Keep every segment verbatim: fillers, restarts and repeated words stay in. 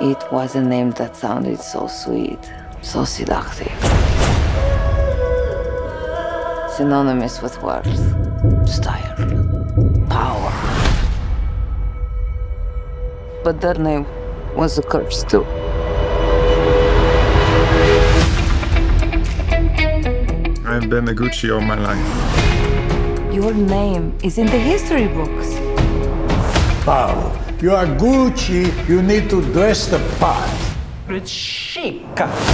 It was a name that sounded so sweet, so seductive. Synonymous with worth, style, power. But that name was a curse too. I've been a Gucci all my life. Your name is in the history books. Paolo, you are Gucci, you need to dress the part. It's chic.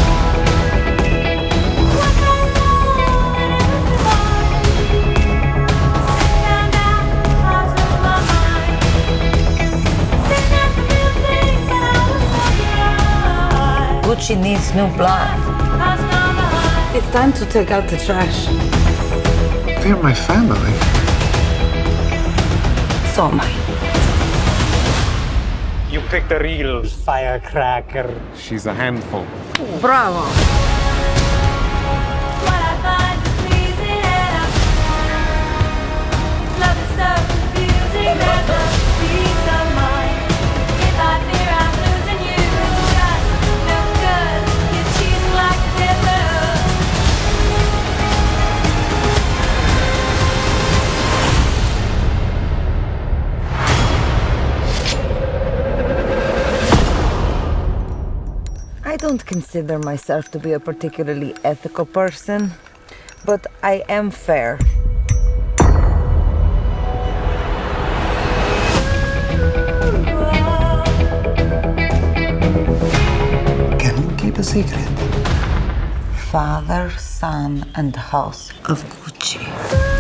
Gucci needs new blood. It's time to take out the trash. They're my family. So am I. You picked a real firecracker. She's a handful. Bravo. I don't consider myself to be a particularly ethical person, but I am fair. Can you keep a secret? Father, son, and house of Gucci.